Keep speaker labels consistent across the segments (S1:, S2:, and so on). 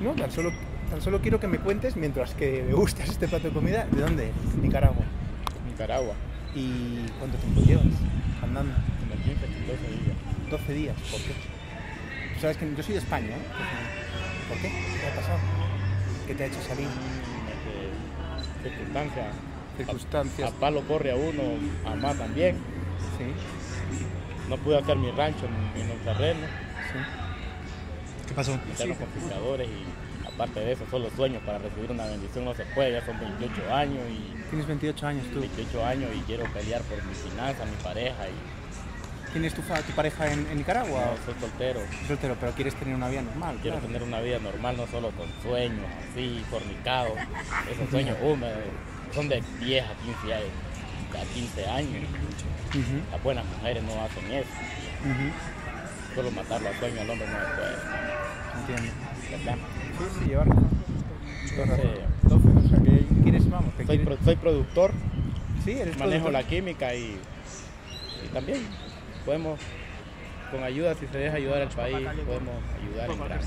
S1: No, tan solo quiero que me cuentes, mientras que me gustas este plato de comida, ¿de dónde eres? Nicaragua.
S2: Nicaragua.
S1: ¿Y cuánto tiempo llevas andando?
S2: Como 15, 12 días.
S1: 12 días, ¿por qué? Sabes que yo soy de España, ¿eh? ¿Por qué? ¿Qué ha pasado? ¿Qué te ha hecho salir?
S2: Circunstancias. A palo corre a uno, a más también.
S1: Sí.
S2: No pude hacer mi rancho en el terreno.
S1: Sí. ¿Qué pasó?
S2: Los confiscadores y aparte de eso, solo sueños para recibir una bendición no se puede, ya son 28 años y...
S1: Tienes 28 años tú.
S2: 28 años y quiero pelear por mi finanza, mi pareja y...
S1: ¿Tienes tu pareja en Nicaragua?
S2: No, soy soltero.
S1: Soltero, pero quieres tener una vida normal.
S2: Quiero tener una vida normal, no solo con sueños, así, fornicados. Esos sueños húmedos son de 10 a 15 años. Las buenas mujeres no hacen eso. Solo matarlo a sueño al hombre no se puede.
S1: Entiendo.
S2: ¿Verdad?
S1: Sí, lleva razón. Entonces, o sea, ¿qué quieres, vamos?
S2: Soy productor.
S1: Sí, eres
S2: manejo
S1: productor.
S2: la química y también podemos, con ayuda, si se deja ayudar al país, podemos ayudar en gran.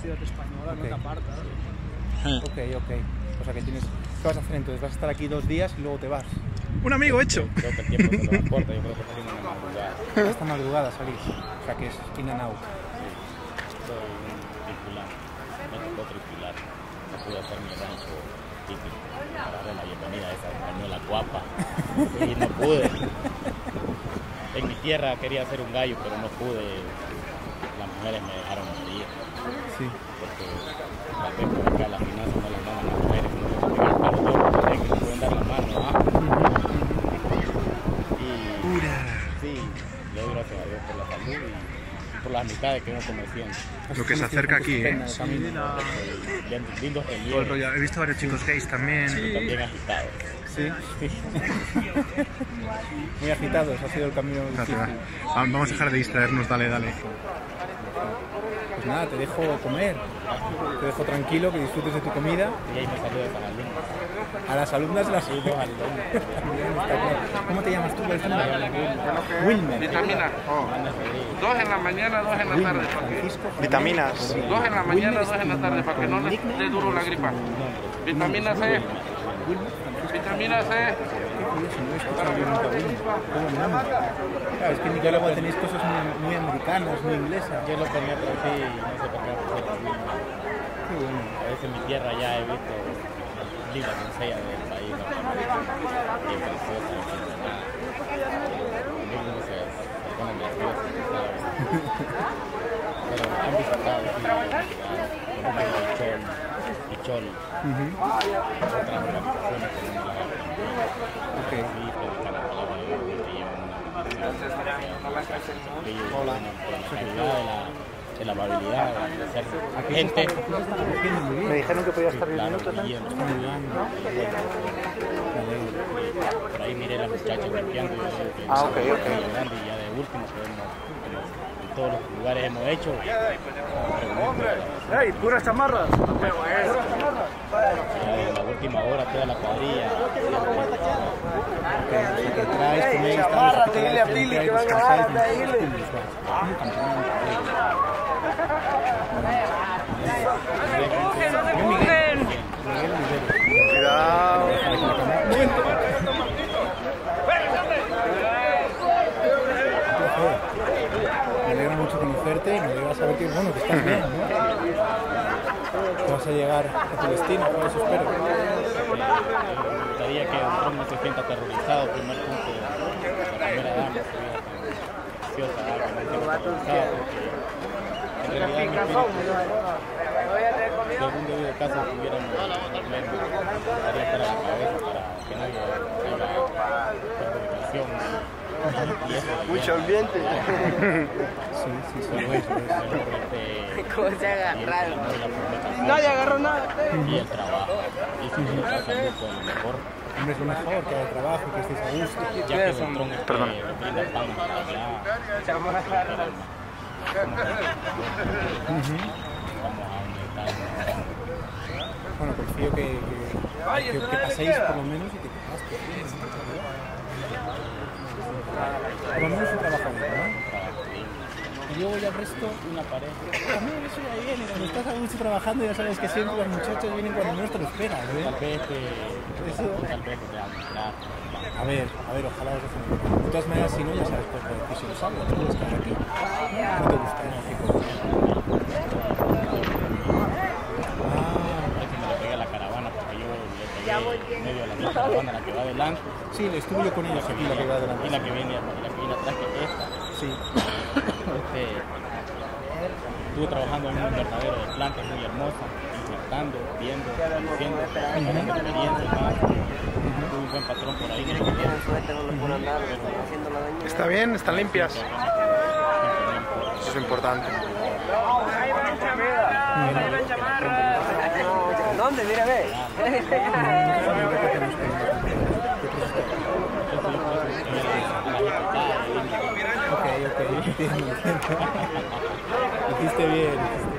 S1: Ok. O sea, ¿qué vas a hacer entonces? ¿Vas a estar aquí 2 días y luego te vas?
S3: ¡Un amigo hecho!
S2: Creo que el tiempo se lo aporta, yo creo que estoy en una madrugada.
S1: Esta madrugada salís, o sea que es in and out.
S2: Soy un tripular, me tocó tripular. No pude hacer mi rancho típico para darle la bienvenida a esa española guapa. Y no pude. En mi tierra quería hacer un gallo, pero no pude. Las mujeres me dejaron morir.
S1: Sí.
S2: Porque tal vez por acá las finanzas no las mandan las mujeres, no se pueden el palo todo, que no pueden dar la mano. Sí, le doy gracias a Dios por la salud y por las amistades que uno conociendo.
S3: Lo que se acerca aquí, ¿eh?
S2: Lindos
S3: Todo el rollo. He visto varios chicos gays también.
S2: también agitados.
S1: Sí. Muy agitados, ha sido el camino difícil.
S3: Vamos a dejar de distraernos, dale.
S1: Pues nada, te dejo comer, te dejo tranquilo, que disfrutes de tu comida.
S2: Y ahí me saludas a las alumnas.
S1: A las alumnas las
S2: Sí, 2 alumnas.
S1: ¿Cómo te llamas tú? Wilmer.
S4: Vitamina. 2 en la mañana, 2 en la tarde.
S1: Francisco.
S3: Vitaminas.
S4: 2 en la mañana, 2 en la tarde, para que no le dé duro la gripa. Vitamina C. Vitamina C.
S1: Claro, es que en Nicaragua tenéis cosas muy americanas, muy inglesas.
S2: Yo lo tenía por aquí y no sé por qué me pusieron Wilmer.
S1: Qué bueno.
S2: A veces en mi tierra ya he visto ligas doncellas del país norteamericano y preciosa y sin nada. Conmigo no se ponen nerviosos, ¿sabes? Pero han visitado aquí la universidad, como Ichol, otras organizaciones que no me las han aprendido.
S1: Ok.
S2: Sí, predicar la palabra de Dios que llevan una de la amabilidad, de ser gente.
S1: Me dijeron que podía estar 10
S2: Claro,
S1: minutos.
S2: guiando. Por ahí miré a la muchacha limpiando y yo digo que
S1: Ok.
S2: ayudando y ya de último podemos, como en todos los lugares hemos hecho,
S4: ¡Ey, puras chamarras!
S2: la última hora toda la cuadrilla.
S4: Chamarra, dile a Pili que van a bajar de ahí.
S3: Cuidado.
S1: Me alegra mucho conocerte y me alegra saber que, bueno, que estás bien, ¿no? Que vas a llegar a tu destino, por eso espero.
S2: Me gustaría que Trump no se sienta aterrorizado, primer punto, la primera dama se vea tan preciosa, que no se sienta aterrorizado, porque en realidad mi espíritu, si algún debido caso tuviéramos problemas, estaría estar a la cabeza para que nadie haya perjudicación.
S4: Mucho ambiente.
S1: Sí, lo es.
S5: ¿Cómo se agarraron?
S4: Nadie agarró nada.
S2: Y el trabajo. Y si se pasa mucho, lo mejor.
S1: Hombre, es lo mejor, que haya trabajo, que estéis a gusto.
S2: Ya que Beltrón
S3: Perdón.
S2: brinda pan para allá, vamos a aumentar.
S1: Bueno, confío que paséis por lo menos y que te pases. Por lo menos un trabajo bien, ¿no? y luego ya el resto,
S2: Una pareja.
S1: también eso ya viene. Cuando estás a gusto trabajando, ya sabes que siempre los muchachos vienen cuando menos te lo esperas,
S2: Tal
S1: ¿eh?
S2: vez te
S1: A ver, ojalá os dejen. De todas maneras, si no, ya sabes por qué decisión salgo. Tú estás aquí. No te gusta, ¿no? Tipo,
S2: Por eso me le pegué a la caravana, porque yo le pegué medio a la misma caravana, la que va adelante,
S1: sí, le estuve yo con ellos aquí, la que va
S2: y
S1: adelante.
S2: la que viene atrás, que es esta.
S1: Sí.
S2: Estuve trabajando en un invernadero de plantas muy hermosa, insertando, viendo, diciendo, ganando experiencia, más. Tuve un buen patrón por ahí.
S3: ¿Está bien? ¿Están limpias? Eso es importante.
S5: ¿Dónde? Mira, ve.
S1: Ok, entiendo. Hiciste bien.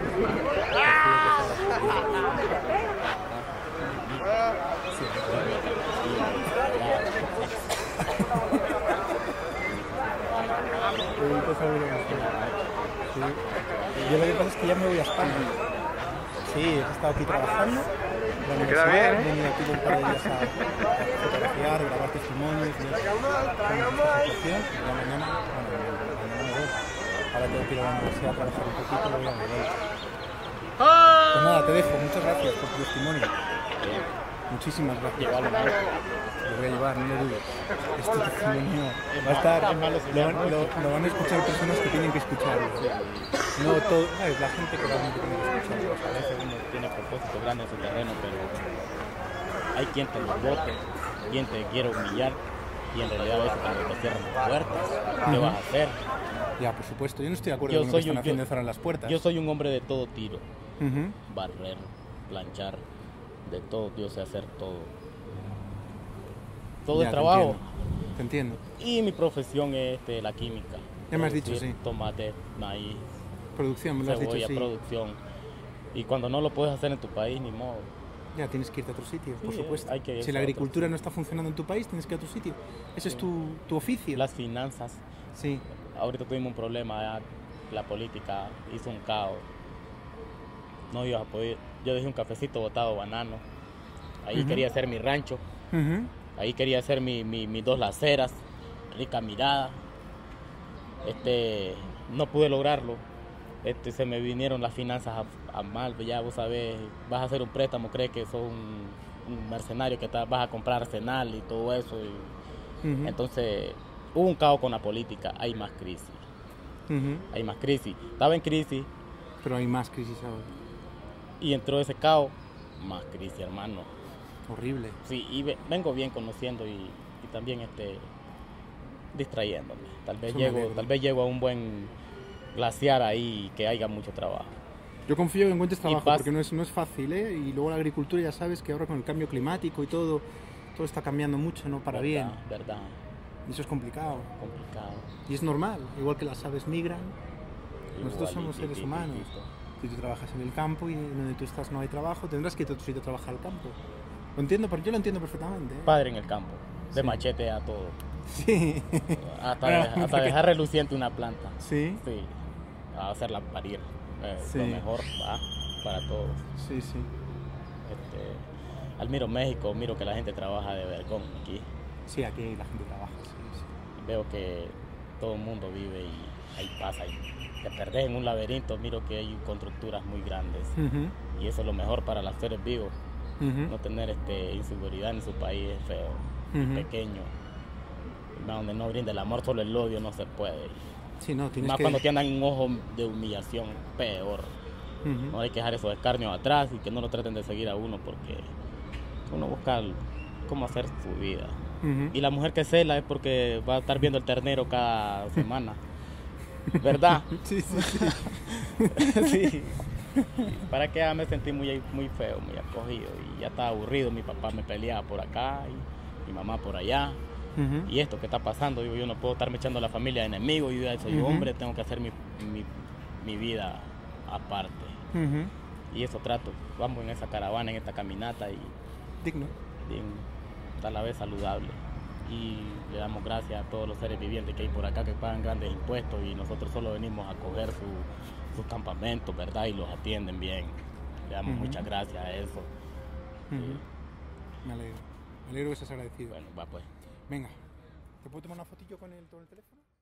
S1: Sí. Yo lo que pasa es que ya me voy a España. Sí, he estado aquí trabajando.
S3: Te queda bien, ¿eh?
S1: He venido aquí un par de días a fotografiar, grabar testimonios. Y esta situación. Ya mañana me voy. Ahora tengo que ir a la universidad a trabajar un poquito y luego ya me voy. Pues nada, te dejo. Muchas gracias por tu testimonio. Muchísimas gracias. Lo voy a llevar, no lo dudes. Este testimonio va a estar. Lo van a escuchar personas que tienen que escucharlo. No todo. Es la gente que realmente tiene que escucharlo.
S2: A veces uno tiene propósitos grandes en su terreno, pero hay quien te los bote, quien te quiere humillar, y en realidad a veces cuando te cierran las puertas, ¿qué vas a hacer?
S1: Ya, por supuesto. Yo no estoy de acuerdo con lo que están haciendo de cerrar las puertas.
S2: Yo soy un hombre de todo tiro.
S1: Ujú.
S2: Barrer, planchar, de todo, yo sé hacer todo. Todo
S1: Ya,
S2: es trabajo.
S1: Te entiendo.
S2: Y mi profesión es la química.
S1: Ya me has dicho,
S2: Producir
S1: sí.
S2: Tomate, maíz,
S1: Producción, me lo has
S2: cebolla,
S1: dicho, sí.
S2: producción. Y cuando no lo puedes hacer en tu país, ni modo.
S1: Ya tienes que irte a otro sitio, por
S2: Sí,
S1: supuesto.
S2: hay que irse
S1: Si la
S2: a otro
S1: agricultura no está funcionando en tu país, tienes que ir a otro sitio. Ese es tu oficio.
S2: Las finanzas.
S1: Sí.
S2: Ahorita tuvimos un problema, ya la política hizo un caos. No ibas a poder. Yo dejé un cafecito botado, banano. Ahí quería hacer mi rancho.
S1: Ujú.
S2: Ahí quería hacer mis 2 laceras, rica mirada. No pude lograrlo. Se me vinieron las finanzas a mal. Ya vos sabés, vas a hacer un préstamo, crees que sos un mercenario que vas a comprar arsenal y todo eso.
S1: Ujú.
S2: Entonces, hubo un caos con la política, hay más crisis.
S1: Ujú.
S2: Hay más crisis. Estaba en crisis
S1: Pero hay más crisis ahora.
S2: y entró ese caos, más crisis, hermano.
S1: Horrible.
S2: Sí, y vengo bien conociendo y también distrayéndome. Tal vez llego a un buen glaciar ahí y que haya mucho trabajo.
S1: Yo confío en que encuentres trabajo
S2: paz.
S1: porque no es fácil, ¿eh? Y luego la agricultura, ya sabes que ahora con el cambio climático y todo está cambiando mucho, ¿no? Para bien.
S2: Verdad,
S1: Y eso es complicado.
S2: complicado.
S1: Y es normal, igual que las aves migran. Nosotros somos
S2: Igualito,
S1: seres humanos. Si tú trabajas en el campo y donde tú estás no hay trabajo, tendrás que ir a otro sitio a trabajar al campo. Lo entiendo, pero yo lo entiendo perfectamente, ¿eh?
S2: Padre en el campo, de
S1: Sí.
S2: machete a todo.
S1: Sí.
S2: Hasta dejar reluciente una planta.
S1: Sí.
S2: Sí, a hacerla parir.
S1: Sí.
S2: Lo mejor va para todos.
S1: Sí, sí.
S2: Admiro México, miro que la gente trabaja de vergón aquí.
S1: Sí, aquí la gente trabaja. Sí, sí.
S2: Veo que todo el mundo vive y ahí pasa. Y te perdés en un laberinto, miro que hay constructuras muy grandes.
S1: Ujú,
S2: Y eso es lo mejor para los seres vivos.
S1: ujú.
S2: No tener inseguridad en su país es feo, y
S1: Ujú.
S2: pequeño. Donde no brinda el amor, solo el odio no se puede.
S1: Sí, no, tienes
S2: Más
S1: que...
S2: cuando te andan en un ojo de humillación, peor.
S1: Ujú.
S2: No hay que dejar esos escarnios atrás y que no lo traten de seguir a uno porque uno busca cómo hacer su vida.
S1: Ujú.
S2: Y la mujer que cela es porque va a estar viendo el ternero cada semana. ¿Verdad?
S1: Sí, sí, sí.
S2: Sí. ¿Para qué? Me sentí muy feo, muy acogido y ya estaba aburrido. Mi papá me peleaba por acá y mi mamá por allá.
S1: Ujú.
S2: Y esto que está pasando, digo, yo no puedo estarme echando a la familia de enemigos. Yo ya soy
S1: Ujú.
S2: hombre, tengo que hacer mi vida aparte.
S1: Ujú.
S2: Y eso trato. Vamos en esa caravana, en esta caminata y
S1: Digno.
S2: bien, a la vez saludable. y le damos gracias a todos los seres vivientes que hay por acá que pagan grandes impuestos y nosotros solo venimos a coger sus campamentos, ¿verdad? Y los atienden bien. Le damos muchas gracias a eso.
S1: Me alegro que seas agradecido.
S2: Bueno, va pues.
S1: Venga, ¿te puedo tomar una fotillo con el teléfono?